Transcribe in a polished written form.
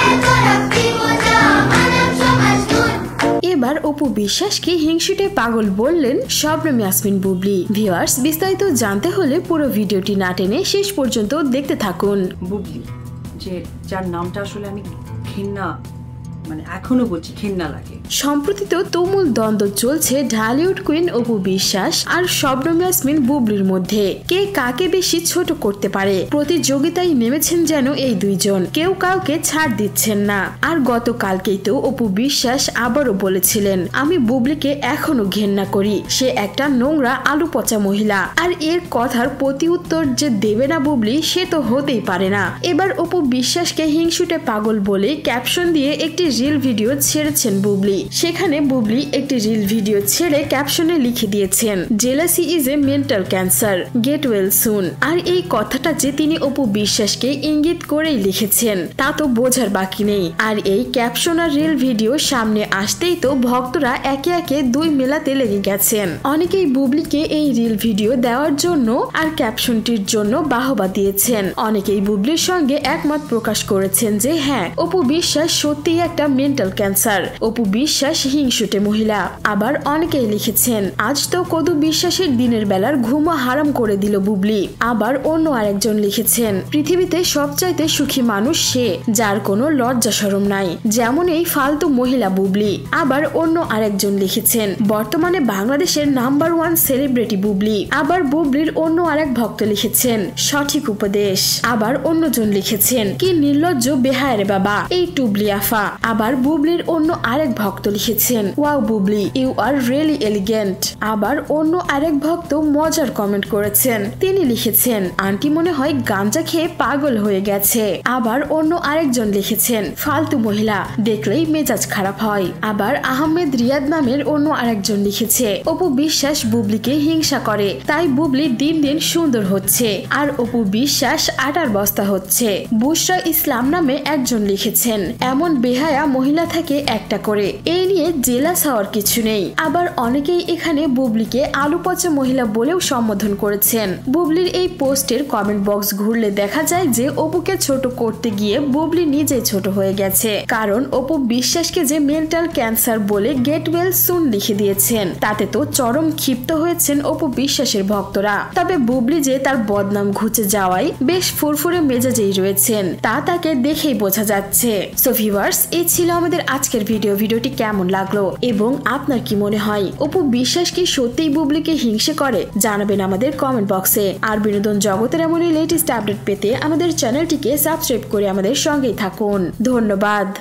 এবার অপু বিশ্বাসকে হিংসুটে পাগল বললেন শবনম ইয়াসমিন বুবলি। ভিউয়ার্স, বিস্তারিত জানতে হলে পুরো ভিডিওটি না টেনে শেষ পর্যন্ত দেখতে থাকুন। বুবলি, যে যার নামটা আসলে আমি ঘৃণা, মানে এখনো বলছি ঘৃণা লাগে। সম্প্রতি তো তুমুল দ্বন্দ্ব চলছে ঢালিউড কুইন অপু বিশ্বাস আর শবনম ইয়াসমিন বুবলির মধ্যে। কে কাকে বেশি ছোট করতে পারে প্রতিযোগিতায় নেমেছেন যেন এই দুইজন, কেউ কাউকে ছাড় দিচ্ছেন না। আর গতকালকেই তো অপু বিশ্বাস আবারও বলেছিলেন, আমি বুবলিকে এখনো ঘেন্না করি, সে একটা নোংরা আলু পচা মহিলা। আর এর কথার প্রতি উত্তর যে দেবে না বুবলি, সে তো হতেই পারে না। এবার অপু বিশ্বাসকে হিংসুটে পাগল বলে ক্যাপশন দিয়ে একটি রিল ভিডিও ছেড়েছেন বুবলি। সেখানে বুবলি একটি রিল ভিডিও ছেড়ে ক্যাপশনে লিখে দিয়েছেন, jealousy is a mental cancer, get well soon. আর এই কথাটা যে তিনি অপু বিশ্বাসকে ইঙ্গিত করেই লিখেছেন তা তো বোঝার বাকি নেই। আর এই ক্যাপশন আর রিল ভিডিও সামনে আসতেই তো ভক্তরা একে একে দুই মেলাতে লেগে গেছেন। অনেকেই বুবলিকে এই রিল ভিডিও দেওয়ার জন্য আর ক্যাপশনটির জন্য বাহবা দিয়েছেন। অনেকেই বুবলির সঙ্গে একমত প্রকাশ করেছেন যে হ্যাঁ, অপু বিশ্বাস সত্যিই একটা মেন্টাল ক্যান্সার, অপু বিশ্বাস হিংসুটে মহিলা। আবার অনেকেই লিখেছেন, আজ তো কদু বিশ্বাসের দিনের বেলার ঘুমও হারাম করে দিল বুবলি। আবার অন্য আরেকজন লিখেছেন, পৃথিবীতে সবচাইতে সুখী মানুষ সে, যার কোনো লজ্জা শরম নাই, যেমন এই ফালতু মহিলা বুবলি। আবার অন্য আরেকজন লিখেছেন, বর্তমানে বাংলাদেশের নাম্বার 1 সেলিব্রিটি বুবলি। আবার বুবলির অন্য আরেক ভক্ত লিখেছেন, সঠিক উপদেশ। আবার অন্যজন লিখেছেন, কি নির্লজ্জ বেহায়ারে বাবা এই টুবলি আফা। আবার বুবলির অন্য আরেক ভক্ত লিখেছেন, wow Bubly, you are really elegant. আবার অন্য আরেক ভক্ত মজার কমেন্ট করেছেন, তিনি লিখেছেন, আন্টি মনে হয় গাঞ্জা খেয়ে পাগল হয়ে গেছে। আবার অন্য আরেকজন লিখেছেন, ফালতু মহিলা, দেখলেই মেজাজ খারাপ হয়। আবার আহমেদ রিয়াদ নামের অন্য আরেকজন লিখেছে, অপু বিশ্বাস বুবলিকে হিংসা করে, তাই বুবলি দিন দিন সুন্দর হচ্ছে আর অপু বিশ্বাস আটার বস্তা হচ্ছে। বুশরা ইসলাম নামে একজন লিখেছেন, এমন বেহায়া মহিলা থাকে একটা করে, এই নিয়ে জেলাস হওয়ার কিছু নেই। আবার অনেকেই এখানে বুবলিকে আলু পচা মহিলা বলেও সম্বোধন করেছেন। বুবলির এই পোস্টের কমেন্ট বক্স ঘুরলে দেখা যায় যে অপুকে ছোট করতে গিয়ে বুবলি নিজে ছোট হয়ে গেছে, কারণ অপু বিশ্বাসকে যে মেন্টাল ক্যান্সার বলে গেট ওয়েল সুন লিখে দিয়েছেন, তাতে তো চরম ক্ষিপ্ত হয়েছেন অপু বিশ্বাসের ভক্তরা। তবে বুবলি যে তার বদনাম ঘুচে যাওয়ায় বেশ ফুরফুরে মেজাজেই রয়েছেন, তা তাকে দেখেই বোঝা যাচ্ছে। সো ভিউয়ার্স, এই ছিল আমাদের আজকের ভিডিওটি কেমন লাগলো এবং আপনার কি মনে হয় অপু বিশ্বাস কি সত্যিই বুবলিকে হিংসে করে? জানাবেন আমাদের কমেন্ট বক্সে। আর বিনোদন জগতের এমনই লেটেস্ট আপডেট পেতে আমাদের চ্যানেলটিকে সাবস্ক্রাইব করে আমাদের সঙ্গেই থাকুন। ধন্যবাদ।